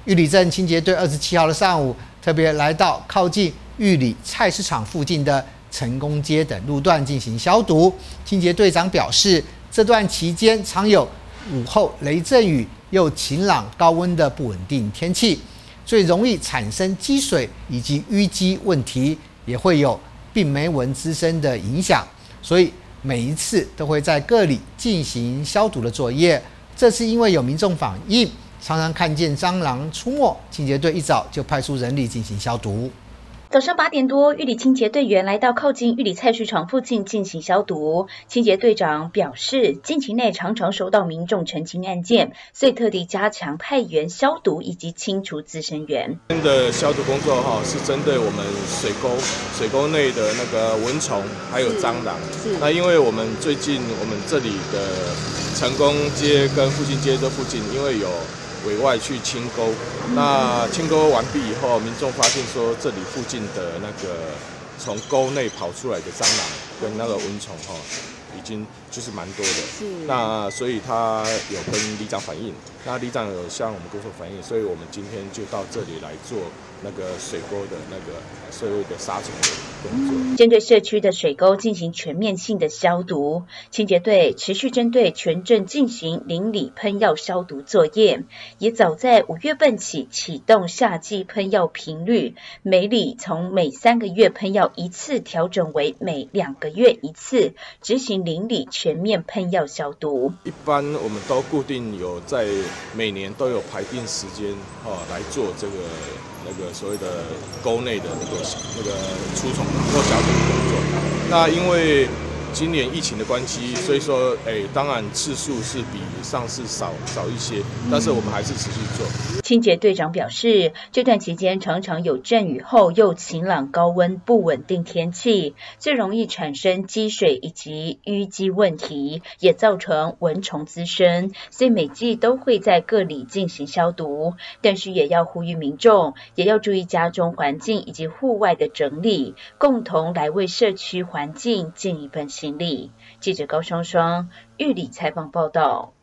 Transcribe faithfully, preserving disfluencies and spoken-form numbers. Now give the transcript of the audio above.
玉里镇清洁队二十七号的上午，特别来到靠近玉里菜市场附近的成功街等路段进行消毒。清洁队长表示，这段期间常有午后雷阵雨又晴朗高温的不稳定天气，最容易产生积水以及淤积问题，也会有病媒蚊滋生的影响，所以每一次都会在各里进行消毒的作业。这是因为有民众反映，常常看见蟑螂出没，清洁队一早就派出人力进行消毒。 早上八点多，玉里清洁队员来到靠近玉里菜市场附近进行消毒。清洁队长表示，近期内常常收到民众陈情案件，所以特地加强派员消毒以及清除滋生源。 今天的消毒工作哈，是针对我们水沟、水沟内的那个蚊虫还有蟑螂。那因为我们最近我们这里的成功街跟复兴街这附近，因为有委外去清沟，那清沟完毕以后，民众发现说这里附近的那个从沟内跑出来的蟑螂跟那个蚊虫哈，已经就是蛮多的。那所以他有跟里长反映，那里长有向我们工作反映，所以我们今天就到这里来做那个水沟的那个所谓的杀虫的工作。 针对社区的水沟进行全面性的消毒，清洁队持续针对全镇进行邻里喷药消毒作业，也早在五月份起启动夏季喷药频率，每里从每三个月喷药一次调整为每两个月一次，执行邻里全面喷药消毒。 一般我们都固定有在每年都有排定时间哦来做这个那个所谓的沟内的那个那个除虫或消毒工作。那因为今年疫情的关系，所以说，哎，当然次数是比上次少少一些，但是我们还是持续做。 清洁队长表示，这段期间常常有阵雨后又晴朗高温不稳定天气，最容易产生积水以及淤积问题，也造成蚊虫滋生，所以每季都会在各里进行消毒，但是也要呼吁民众也要注意家中环境以及户外的整理，共同来为社区环境尽一份心力。记者高双双玉里采访报道。